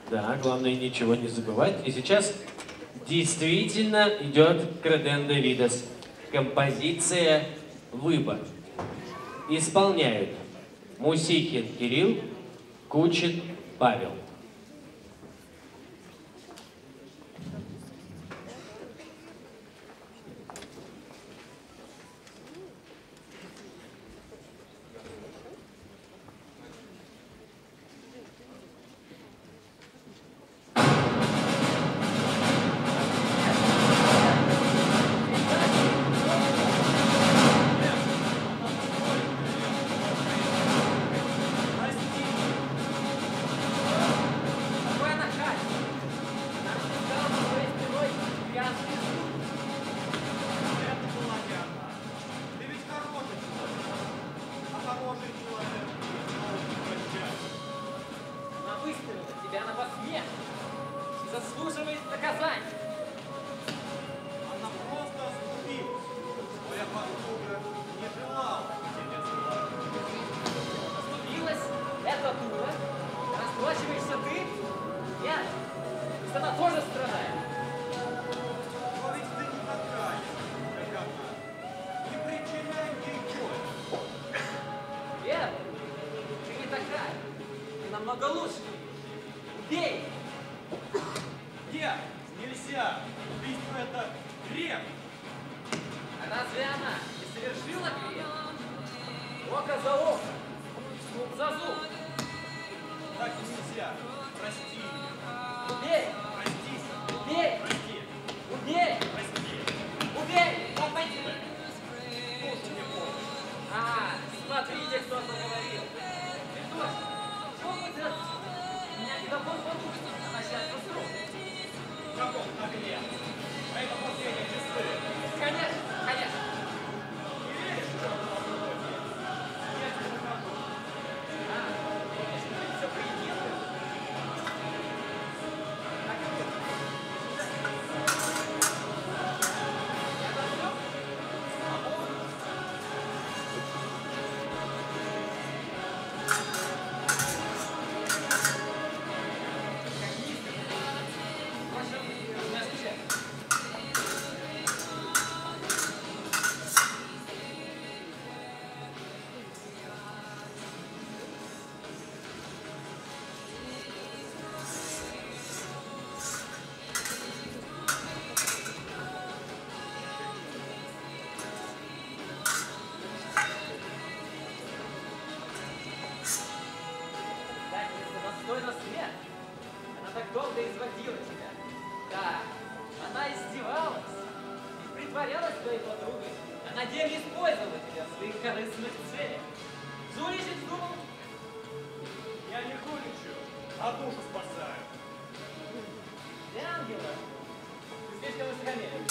Да, главное ничего не забывать. И сейчас действительно идет Кредендо Видес. Композиция «Выбор». Исполняют Мусихин Кирилл, Кучин Павел. Заслуживает наказания. Она просто оступилась. Моя подруга не желала тебя звать. Оступилась эта дура. Расплачиваешься ты? Нет. Ведь она тоже страдает. Но ведь ты не такая, как она. Не причиняй ей боль. Верно. Ты не такая. Ты намного лучше. Убей! Нет, нельзя. Убийство — это грех. А разве она не совершила грех? Око за око, зуб за зуб. Так нельзя. Прости меня. Убей! Прости. Убей! Прости. Убей! Прости. Убей! Отойди. Нужно мне помощь. А, смотрите, кто заговорил. Ты точно. Чего вы делаете? У меня телефон подушки, она сейчас посру. В каком огне? А это последние часы. Конечно, конечно. Не веришь, что это такое? Я тебе покажу. А, если ты все поединка. Так, это все? Достойна смерть. Она так долго изводила тебя. Да, она издевалась и притворялась твоей подругой. А на деле использовала тебя в своих корыстных целях. Жуличить думал? Я не жуличу, а душу спасаю. Ты ангела. Ты слишком высокомерен.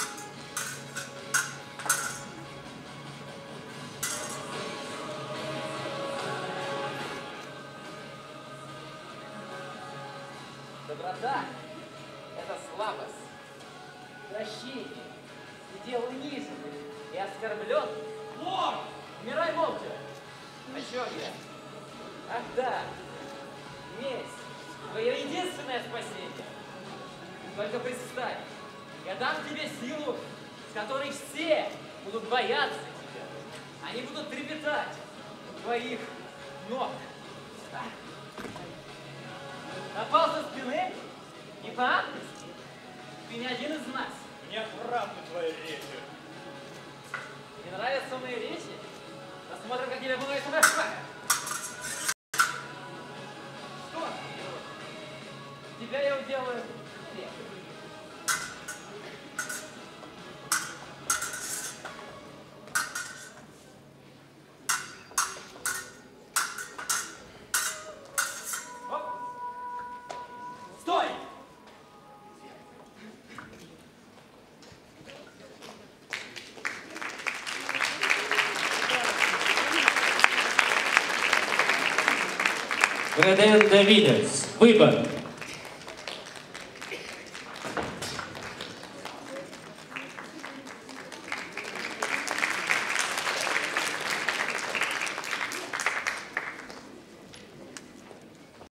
Доброта – это слабость. Прощение. Идеал униженный и оскорблен. Лорд! Умирай молча. О чем я? Ах да, месть. Твое единственное спасение. Только представь, я дам тебе силу, с которой все будут бояться тебя. Они будут трепетать у твоих ног. Напал со спины? Не по-ангельски? Ты не один из нас. Мне отвратны твои речи. Не нравятся мои речи? Посмотрим, как тебе будет на шага. Что? Тебя я уделаю. Стой! Кредендо Видес. Выбор.